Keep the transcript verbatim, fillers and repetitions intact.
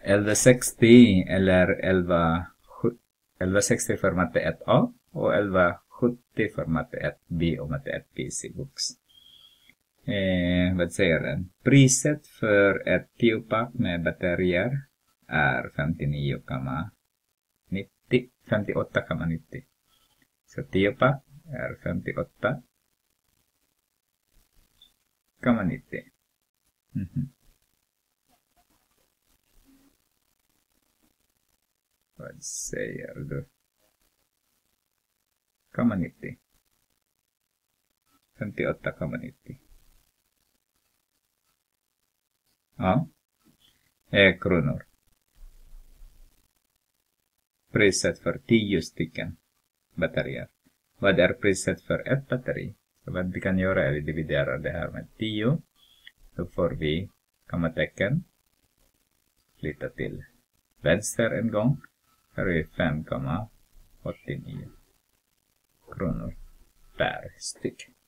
elva sextio eller elva sextio för matte ett A och elva sjuttio för matte ett B och matte ett P C Books. Eh, vad säger den? Priset för ett tio-pack med batterier är femtionio komma nittio. femtioåtta komma nittio. Så tio-pack är femtioåtta komma nittio. Mm-hmm. Vad säger du? Komma nittio. femtioåtta komma nittio. Ja. Eh, kronor. Priset för tio stycken batterier. Vad är priset för ett batteri? Så vad vi kan göra är att dividera det här med tio. Då får vi kommatecken. Flytta till vänster en gång. Här är fem komma åttionio kronor per styck.